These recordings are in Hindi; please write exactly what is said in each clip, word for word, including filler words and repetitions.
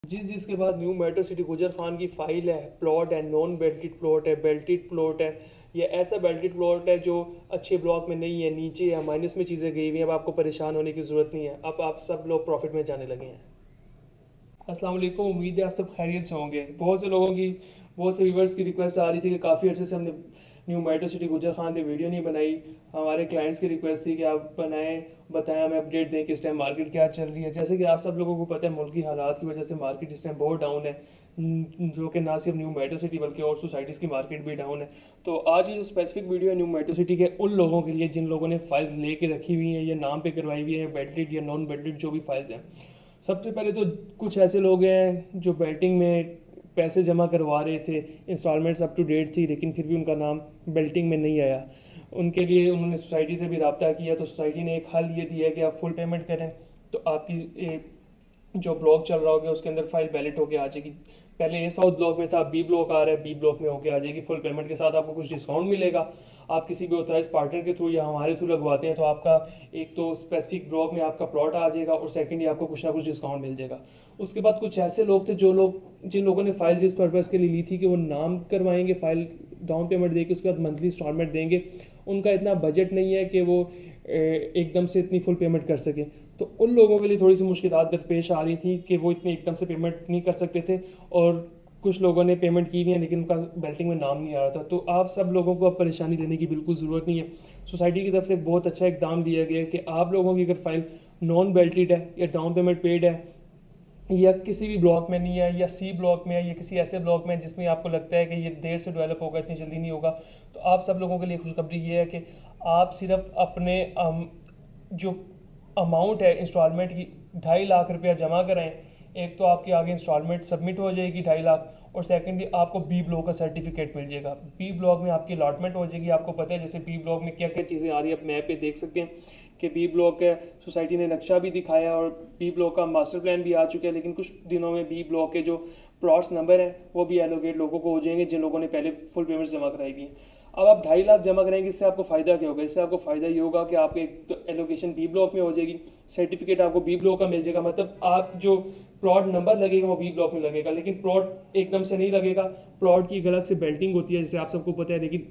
जिस जिसके पास न्यू मेट्रो सिटी गुजर खान की फाइल है, प्लॉट है, नॉन बेल्टेड प्लॉट है, बेल्टेड प्लॉट है, या ऐसा बेल्टेड प्लॉट है जो अच्छे ब्लॉक में नहीं है, नीचे या माइनस में चीज़ें गई हुई हैं, अब आपको परेशान होने की ज़रूरत नहीं है। अब आप सब लोग प्रॉफिट में जाने लगे हैं। अस्सलाम वालेकुम, उम्मीद है आप सब खैरियत से होंगे। बहुत से लोगों की, बहुत से व्यूवर्स की रिक्वेस्ट आ रही थी कि काफ़ी अर्से से हमने न्यू मेट्रो सिटी गुजर खान पे वीडियो नहीं बनाई। हमारे क्लाइंट्स की रिक्वेस्ट थी कि आप बनाएं, बताएं, हमें अपडेट दें कि इस टाइम मार्केट क्या चल रही है। जैसे कि आप सब लोगों को पता है, मुल्की हालात की वजह से मार्केट इस टाइम बहुत डाउन है, जो कि ना सिर्फ न्यू मेट्रो सिटी बल्कि और सोसाइटीज़ की मार्केट भी डाउन है। तो आज ये जो स्पेसिफिक वीडियो है न्यू मेट्रो सिटी के उन लोगों के लिए जिन लोगों ने फाइल्स लेके रखी हुई हैं या नाम पे करवाई हुई है, बेल्टेड या नॉन बेल्टेड जो भी फाइल्स हैं। सबसे पहले तो कुछ ऐसे लोग हैं जो बेल्टिंग में पैसे जमा करवा रहे थे, इंस्टॉलमेंट्स अप टू डेट थी, लेकिन फिर भी उनका नाम बेल्टिंग में नहीं आया। उनके लिए उन्होंने सोसाइटी से भी रब्ता किया, तो सोसाइटी ने एक हल ये दिया है कि आप फुल पेमेंट करें तो आपकी ए, जो ब्लॉक चल रहा होगा उसके अंदर फाइल बैलेट होके आ जाएगी। पहले ए साउथ ब्लॉक में था, बी ब्लॉक आ रहा है, बी ब्लॉक में होके आ जाएगी। फुल पेमेंट के साथ आपको कुछ डिस्काउंट मिलेगा। आप किसी भी ऑथराइज पार्टनर के थ्रू या हमारे थ्रू लगवाते हैं तो आपका एक तो स्पेसिफिक ब्लॉक में आपका प्लॉट आ जाएगा और सेकंडली आपको कुछ ना कुछ डिस्काउंट मिल जाएगा। उसके बाद कुछ ऐसे लोग थे जो लोग जिन लोगों ने फाइल्स इस पर्पज़ के लिए ली थी कि वो नाम करवाएंगे, फाइल डाउन पेमेंट देके उसके बाद मंथली इंस्टॉलमेंट देंगे। उनका इतना बजट नहीं है कि वो एकदम से इतनी फुल पेमेंट कर सके। तो उन लोगों के लिए थोड़ी सी मुश्किलात दरपेश आ रही थी कि वो इतने एकदम से पेमेंट नहीं कर सकते थे, और कुछ लोगों ने पेमेंट की भी है लेकिन उनका बेल्टिंग में नाम नहीं आ रहा था। तो आप सब लोगों को अब परेशानी लेने की बिल्कुल ज़रूरत नहीं है। सोसाइटी की तरफ से बहुत अच्छा इकदाम लिया गया है कि आप लोगों की अगर फाइल नॉन बेल्टेड है या डाउन पेमेंट पेड है या किसी भी ब्लॉक में नहीं है या सी ब्लॉक में है या किसी ऐसे ब्लॉक में जिसमें आपको लगता है कि ये देर से डेवलप होगा, इतनी जल्दी नहीं होगा, तो आप सब लोगों के लिए खुशखबरी ये है कि आप सिर्फ अपने अम, जो अमाउंट है इंस्टॉलमेंट की ढाई लाख रुपया जमा कराएं। एक तो आपकी आगे इंस्टॉलमेंट सबमिट हो जाएगी ढाई लाख, और सेकेंडली आपको बी ब्लॉक का सर्टिफिकेट मिल जाएगा। बी ब्लॉक में आपकी अलॉटमेंट हो जाएगी। आपको पता है जैसे बी ब्लॉक में क्या क्या चीज़ें आ रही है, आप मैप पे देख सकते हैं कि बी ब्लॉक है, सोसाइटी ने नक्शा भी दिखाया और बी ब्लॉक का मास्टर प्लान भी आ चुका है। लेकिन कुछ दिनों में बी ब्लॉक के जो प्लॉट्स नंबर हैं वो भी एलोकेट लोगों को हो जाएंगे जिन लोगों ने पहले फुल पेमेंट्स जमा कराई हुई हैं। अब आप ढाई लाख जमा करेंगे, इससे आपको फ़ायदा क्या होगा? इससे आपको फ़ायदा ये होगा कि आपको एक तो एलोकेशन बी ब्लॉक में हो जाएगी, सर्टिफिकेट आपको बी ब्लॉक का मिल जाएगा। मतलब आप जो प्लॉट नंबर लगेगा वो बी ब्लॉक में लगेगा, लेकिन प्लॉट एकदम से नहीं लगेगा। प्लॉट की अलग से बेल्टिंग होती है जैसे आप सबको पता है, लेकिन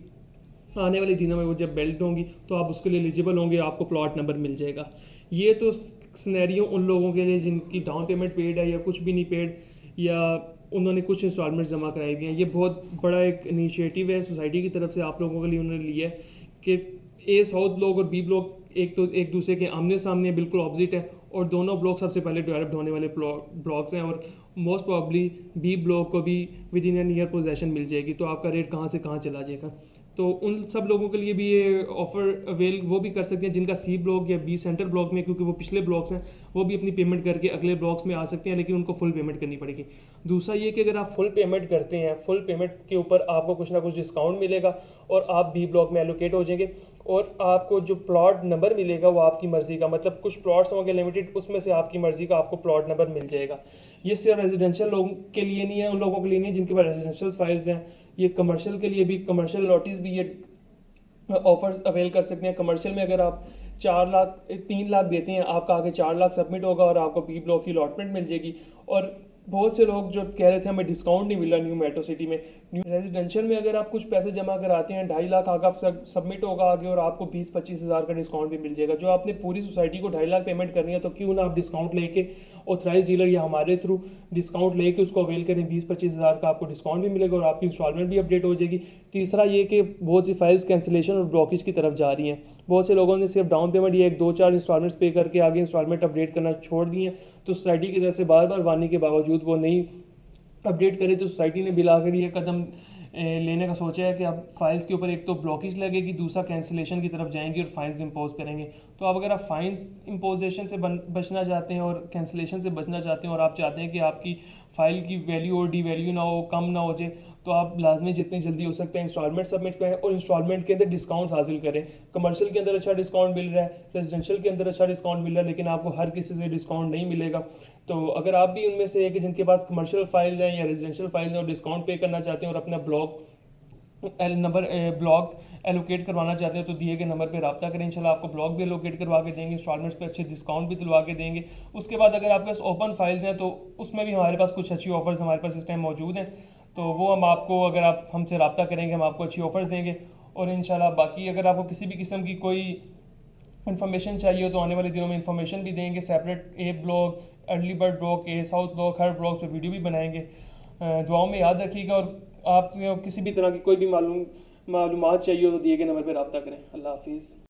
आने वाले दिनों में वो जब बेल्ट होंगी तो आप उसके लिए एलिजिबल होंगे, आपको प्लॉट नंबर मिल जाएगा। ये तो सिनेरियो उन लोगों के लिए जिनकी डाउन पेमेंट पेड है या कुछ भी नहीं पेड, या उन्होंने कुछ इंस्टॉलमेंट्स जमा कराई हुई हैं। ये बहुत बड़ा एक इनिशिएटिव है सोसाइटी की तरफ से आप लोगों के लिए उन्होंने लिया है कि ए साउथ ब्लॉक और बी ब्लॉक एक तो एक दूसरे के आमने सामने बिल्कुल ऑपोजिट है, और दोनों ब्लॉक सबसे पहले डेवलप्ड होने वाले ब्लॉक्स हैं, और मोस्ट प्रॉब्ली बी ब्लॉक को भी within an year possession मिल जाएगी। तो आपका रेट कहाँ से कहाँ चला जाएगा। तो उन सब लोगों के लिए भी ये ऑफर अवेल वो भी कर सकते हैं जिनका सी ब्लॉक या बी सेंटर ब्लॉक में, क्योंकि वो पिछले ब्लॉक्स हैं, वो भी अपनी पेमेंट करके अगले ब्लॉक्स में आ सकते हैं, लेकिन उनको फुल पेमेंट करनी पड़ेगी। दूसरा ये कि अगर आप फुल पेमेंट करते हैं, फुल पेमेंट के ऊपर आपको कुछ ना कुछ डिस्काउंट मिलेगा और आप बी ब्लॉक में एलोकेट हो जाएंगे, और आपको जो प्लॉट नंबर मिलेगा वो आपकी मर्जी का, मतलब कुछ प्लॉट्स होंगे लिमिटेड, उसमें से आपकी मर्जी का आपको प्लॉट नंबर मिल जाएगा। ये सिर्फ रेजिडेंशियल लोगों के लिए नहीं है, उन लोगों के लिए नहीं है जिनके पास रेजिडेंशियल फाइल्स हैं। ये कमर्शियल के लिए भी, कमर्शियल नोटिस भी ये ऑफर्स अवेल कर सकते हैं। कमर्शियल में अगर आप चार लाख तीन लाख देते हैं, आपका आगे चार लाख सबमिट होगा और आपको बी ब्लॉक की अलॉटमेंट मिल जाएगी। और बहुत से लोग जो कह रहे थे हमें डिस्काउंट नहीं मिला न्यू मेट्रो सिटी में, न्यू रेजिडेंशियल में अगर आप कुछ पैसे जमा कराते हैं ढाई लाख आगे आप सब सबमिट होगा आगे, और आपको बीस पच्चीस हज़ार का डिस्काउंट भी मिल जाएगा। जो आपने पूरी सोसाइटी को ढाई लाख पेमेंट करनी है तो क्यों ना आप डिस्काउंट लेके ऑथराइज डीलर या हमारे थ्रू डिस्काउंट लेके उसको अवेल करें। बीस पच्चीस हज़ार का आपको डिस्काउंट भी मिलेगा और आपकी इंस्टॉलमेंट भी अपडेट हो जाएगी। तीसरा ये कि बहुत सी फाइल्स कैंसिलेशन और ब्लॉकेज की तरफ जा रही हैं। बहुत से लोगों ने सिर्फ डाउन पेमेंट या एक दो चार इंस्टॉलमेंट्स पे करके आगे इंस्टॉलमेंट अपडेट करना छोड़ दिए हैं, तो सोसाइटी की तरफ से बार बार वार्निंग के बावजूद वो नहीं अपडेट करें। तो सोसाइटी ने बिलाकर ये कदम लेने का सोचा है कि अब फाइल्स के ऊपर एक तो ब्लॉकेज लगेगी, दूसरा कैंसिलेशन की तरफ जाएंगे और फाइन्स इंपोज करेंगे। तो अब अगर आप फाइन्स इंपोजेशन से बचना चाहते हैं और कैंसिलेशन से बचना चाहते हैं और आप चाहते हैं कि आपकी फ़ाइल की वैल्यू और डी वैल्यू ना हो, कम ना हो जाए, तो आप लाजमी जितनी जल्दी हो सकते हैं इंस्टॉलमेंट सबमिट करें और इंस्टॉलमेंट के अंदर डिस्काउंट हासिल करें। कमर्शियल के अंदर अच्छा डिस्काउंट मिल रहा है, रेजिडेंशियल के अंदर अच्छा डिस्काउंट मिल रहा है, लेकिन आपको हर किसी से डिस्काउंट नहीं मिलेगा। तो अगर आप भी उनमें से एक जिनके पास कमर्शियल फाइल हैं या रेजिडेंशियल फाइल हैं और डिस्काउंट पे करना चाहते हैं और अपना block L number block allocate करवाना चाहते हैं तो दिए गए नंबर पे रब्ता करें। इंशाल्लाह आपको ब्लॉक भी एलोकेट करवा के देंगे, इंस्टॉलमेंट्स पे अच्छे डिस्काउंट भी दिलवा के देंगे। उसके बाद अगर आपके पास ओपन फाइल्स हैं तो उसमें भी हमारे पास कुछ अच्छी ऑफर्स हमारे पास इस टाइम मौजूद हैं, तो वो हम आपको, अगर आप हमसे रब्ता करेंगे, हम आपको अच्छी ऑफर्स देंगे। और इंशाल्लाह बाकी अगर आपको किसी भी किस्म की कोई इन्फॉर्मेशन चाहिए हो तो आने वाले दिनों में इन्फॉर्मेशन भी देंगे, separate A block, early bird block, A south block, हर ब्लॉग पे वीडियो भी बनाएंगे। दुआओं में याद रखिएगा, और आप किसी भी तरह की कोई भी मालूम मालूमात चाहिए हो तो दिए गए नंबर पर रब्ता करें। अल्लाह हाफिज़।